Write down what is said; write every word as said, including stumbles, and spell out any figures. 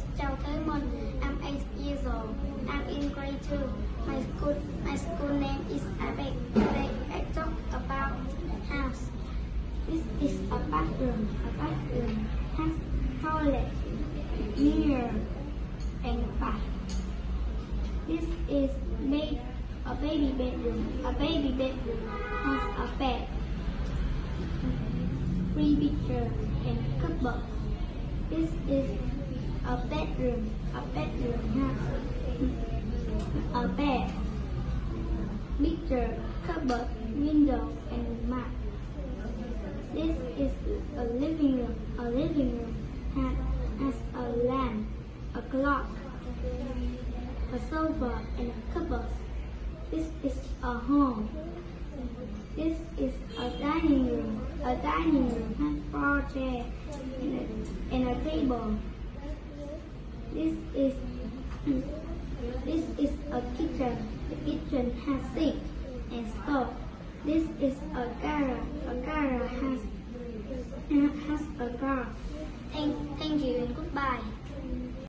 is Thế Minh. I'm eight years old. I'm in grade two. My school, my school name is Abek. Today I talk about house. This is a bathroom. A bathroom has toilet, mirror, and a bath. This is bed, a baby bedroom. A baby bedroom has a bed, three picture, and cupboard. This is a bedroom. A bedroom has a bed, picture, cupboard, window, and mat. This is a living room. A living room has, has a lamp, a clock, a sofa, and a cupboard. This is a hall. This is a dining room. A dining room has four chairs and a, and a table. This is this is a kitchen. The kitchen has sink and stove. This is a garage. A garage has has a car. Thank, thank you and goodbye.